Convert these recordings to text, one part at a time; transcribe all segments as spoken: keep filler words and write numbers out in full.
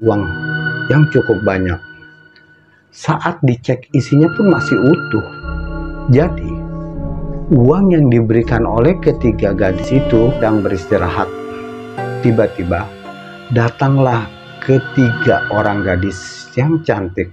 uang yang cukup banyak. Saat dicek isinya pun masih utuh. Jadi uang yang diberikan oleh ketiga gadis itu sedang beristirahat. Tiba-tiba datanglah ketiga orang gadis yang cantik.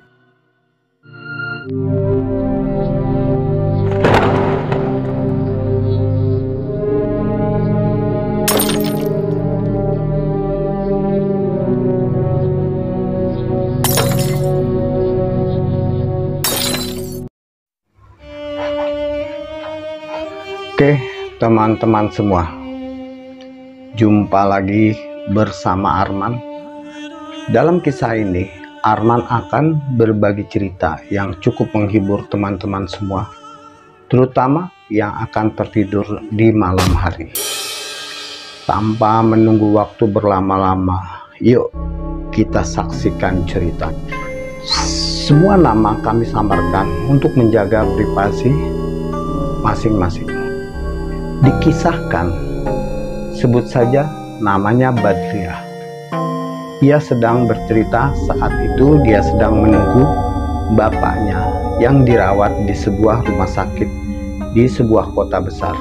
Oke, teman-teman semua, jumpa lagi bersama Arman. Dalam kisah ini, Arman akan berbagi cerita yang cukup menghibur teman-teman semua, terutama yang akan tertidur di malam hari. Tanpa menunggu waktu berlama-lama, yuk kita saksikan cerita. Semua nama kami samarkan untuk menjaga privasi masing-masing. Dikisahkan, sebut saja namanya Badriah. Ia sedang bercerita saat itu dia sedang menunggu bapaknya yang dirawat di sebuah rumah sakit di sebuah kota besar.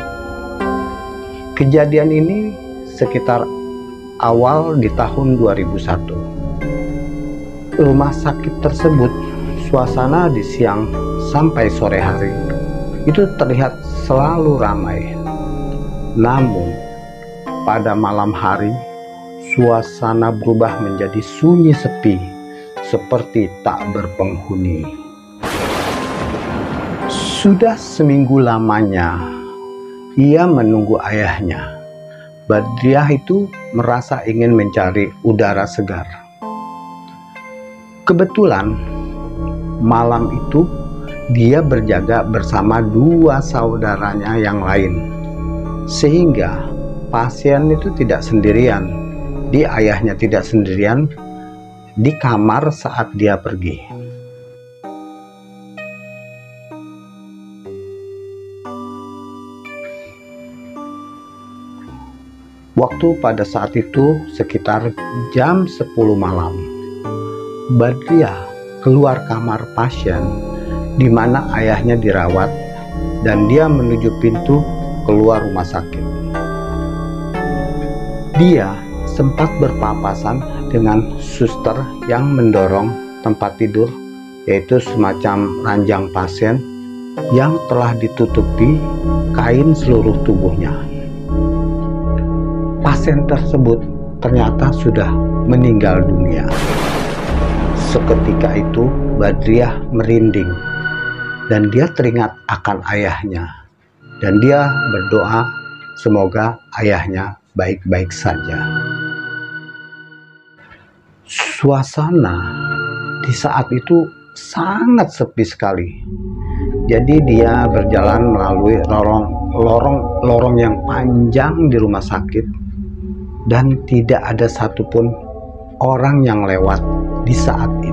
Kejadian ini sekitar awal di tahun dua ribu satu. Rumah sakit tersebut, suasana di siang sampai sore hari itu terlihat selalu ramai. Namun pada malam hari suasana berubah menjadi sunyi sepi, seperti tak berpenghuni. Sudah seminggu lamanya ia menunggu ayahnya. Badriah itu merasa ingin mencari udara segar. Kebetulan malam itu dia berjaga bersama dua saudaranya yang lain, sehingga pasien itu tidak sendirian. Di ayahnya tidak sendirian di kamar saat dia pergi. Waktu pada saat itu sekitar jam sepuluh malam. Badriah keluar kamar pasien di mana ayahnya dirawat, dan dia menuju pintu keluar rumah sakit. Dia sempat berpapasan dengan suster yang mendorong tempat tidur, yaitu semacam ranjang pasien yang telah ditutupi kain seluruh tubuhnya. Pasien tersebut ternyata sudah meninggal dunia. Seketika itu Badriah merinding, dan dia teringat akan ayahnya, dan dia berdoa semoga ayahnya baik-baik saja. Suasana di saat itu sangat sepi sekali. Jadi dia berjalan melalui lorong-lorong yang panjang di rumah sakit, dan tidak ada satupun orang yang lewat di saat itu.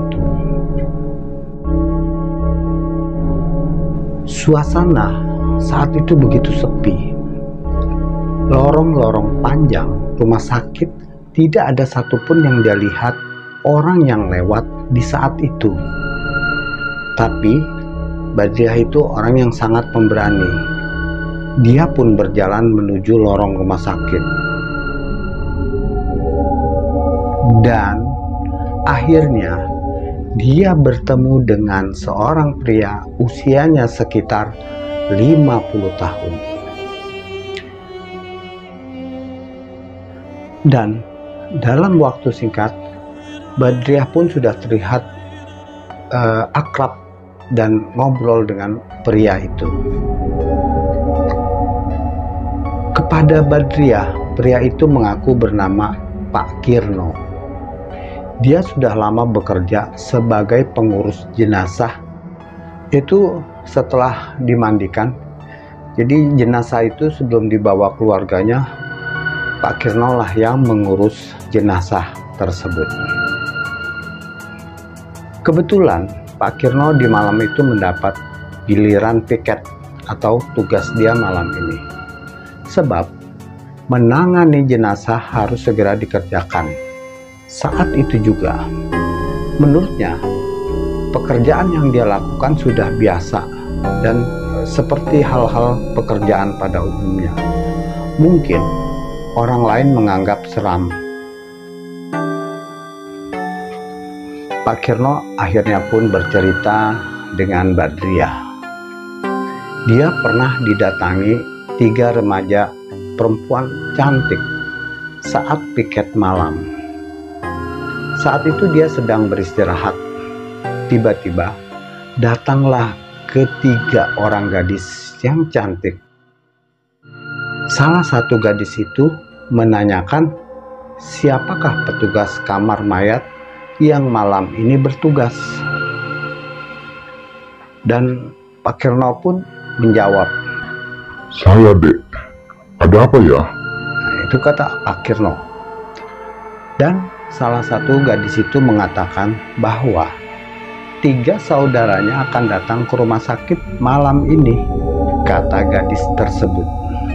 Suasana saat itu begitu sepi. Lorong-lorong panjang rumah sakit, tidak ada satupun yang dia lihat orang yang lewat di saat itu. Tapi Badriah itu orang yang sangat pemberani. Dia pun berjalan menuju lorong rumah sakit. Dan akhirnya dia bertemu dengan seorang pria usianya sekitar lima puluh tahun. Dan dalam waktu singkat, Badriah pun sudah terlihat uh, akrab dan ngobrol dengan pria itu. Kepada Badriah, pria itu mengaku bernama Pak Kirno. Dia sudah lama bekerja sebagai pengurus jenazah. Itu setelah dimandikan. Jadi jenazah itu sebelum dibawa keluarganya, Pak Kirno lah yang mengurus jenazah tersebut. Kebetulan Pak Kirno di malam itu mendapat giliran piket atau tugas dia malam ini. Sebab menangani jenazah harus segera dikerjakan, Saat itu juga, menurutnya, pekerjaan yang dia lakukan sudah biasa dan seperti hal-hal pekerjaan pada umumnya. Mungkin orang lain menganggap seram. Pak Kirno akhirnya pun bercerita dengan Badriah. Dia pernah didatangi tiga remaja perempuan cantik saat piket malam. Saat itu dia sedang beristirahat. Tiba-tiba datanglah ketiga orang gadis yang cantik. Salah satu gadis itu menanyakan siapakah petugas kamar mayat yang malam ini bertugas. Dan Pak Kirno pun menjawab, "Saya, Dek. Ada apa ya?" Nah, itu kata Pak Kirno. Dan salah satu gadis itu mengatakan bahwa tiga saudaranya akan datang ke rumah sakit malam ini, kata gadis tersebut.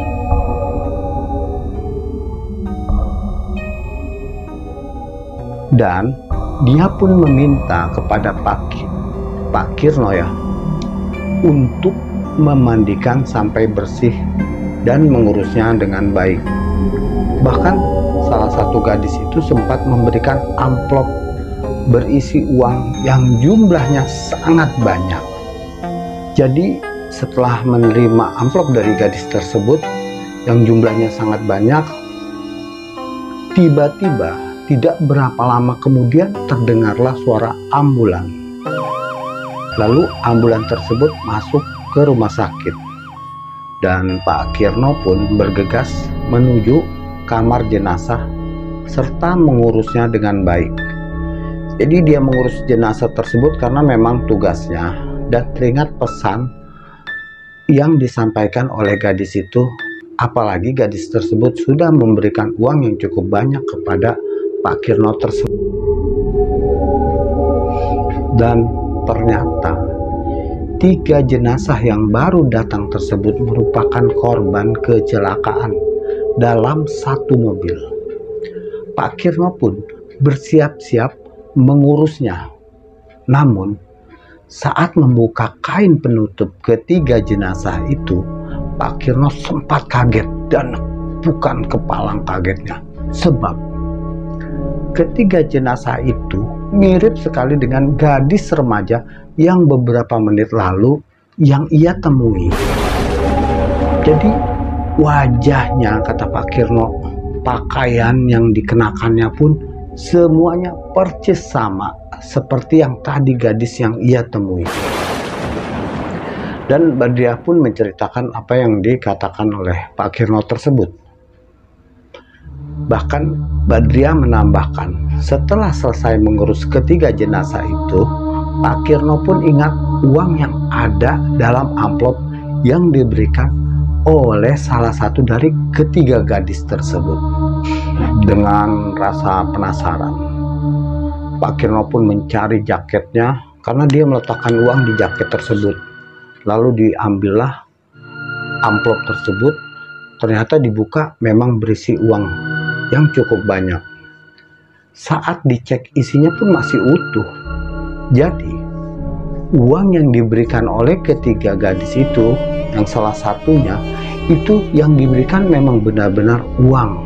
Dan dia pun meminta kepada Pak, Pak Kirno ya, untuk memandikan sampai bersih dan mengurusnya dengan baik. Bahkan salah satu gadis itu sempat memberikan amplop berisi uang yang jumlahnya sangat banyak. Jadi setelah menerima amplop dari gadis tersebut yang jumlahnya sangat banyak, tiba-tiba tidak berapa lama kemudian terdengarlah suara ambulan. Lalu ambulan tersebut masuk ke rumah sakit. Dan Pak Kirno pun bergegas menuju kamar jenazah serta mengurusnya dengan baik. Jadi dia mengurus jenazah tersebut karena memang tugasnya, dan teringat pesan yang disampaikan oleh gadis itu, apalagi gadis tersebut sudah memberikan uang yang cukup banyak kepada Pak Kirno tersebut. Dan ternyata tiga jenazah yang baru datang tersebut merupakan korban kecelakaan dalam satu mobil. Pak Kirno pun bersiap-siap mengurusnya. Namun saat membuka kain penutup ketiga jenazah itu, Pak Kirno sempat kaget, dan bukan kepalang kagetnya, sebab ketiga jenazah itu mirip sekali dengan gadis remaja yang beberapa menit lalu yang ia temui. Jadi wajahnya, kata Pak Kirno, pakaian yang dikenakannya pun semuanya persis sama seperti yang tadi gadis yang ia temui. Dan Badriah pun menceritakan apa yang dikatakan oleh Pak Kirno tersebut. Bahkan Badriah menambahkan, setelah selesai mengurus ketiga jenazah itu, Pak Kirno pun ingat uang yang ada dalam amplop yang diberikan oleh salah satu dari ketiga gadis tersebut. Dengan rasa penasaran, Pak Kirno pun mencari jaketnya karena dia meletakkan uang di jaket tersebut. Lalu diambillah amplop tersebut. Ternyata dibuka memang berisi uang yang cukup banyak. Saat dicek isinya pun masih utuh. Jadi uang yang diberikan oleh ketiga gadis itu, yang salah satunya itu yang diberikan memang benar-benar uang.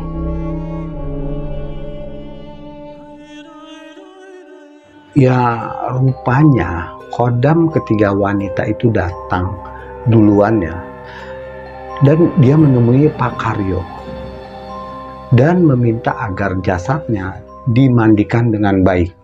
Ya rupanya khodam ketiga wanita itu datang duluan ya, dan dia menemui Pak Karyo dan meminta agar jasadnya dimandikan dengan baik.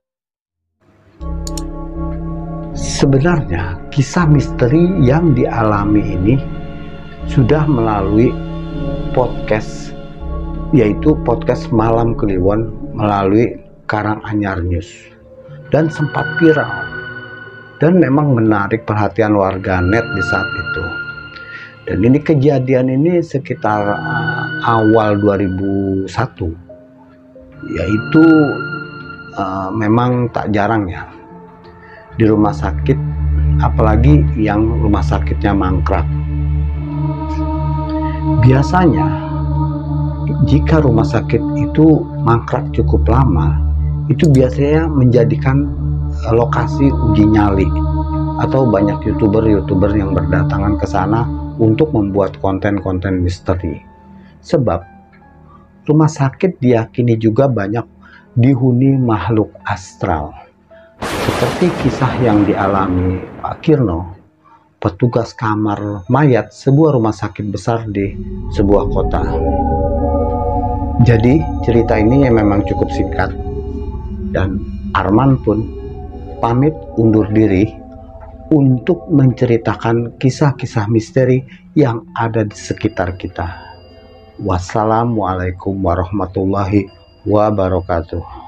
Sebenarnya kisah misteri yang dialami ini sudah melalui podcast, yaitu podcast Malam Kliwon melalui Karanganyar News, dan sempat viral dan memang menarik perhatian warga net di saat itu. Dan ini kejadian ini sekitar uh, awal dua ribu satu, yaitu uh, memang tak jarang ya di rumah sakit, apalagi yang rumah sakitnya mangkrak. Biasanya jika rumah sakit itu mangkrak cukup lama, itu biasanya menjadikan lokasi uji nyali, atau banyak youtuber-youtuber yang berdatangan ke sana untuk membuat konten-konten misteri. Sebab rumah sakit diyakini juga banyak dihuni makhluk astral, seperti kisah yang dialami Pak Kirno, petugas kamar mayat sebuah rumah sakit besar di sebuah kota. Jadi cerita ini ya memang cukup singkat, dan Arman pun pamit undur diri untuk menceritakan kisah-kisah misteri yang ada di sekitar kita. Wassalamualaikum warahmatullahi wabarakatuh.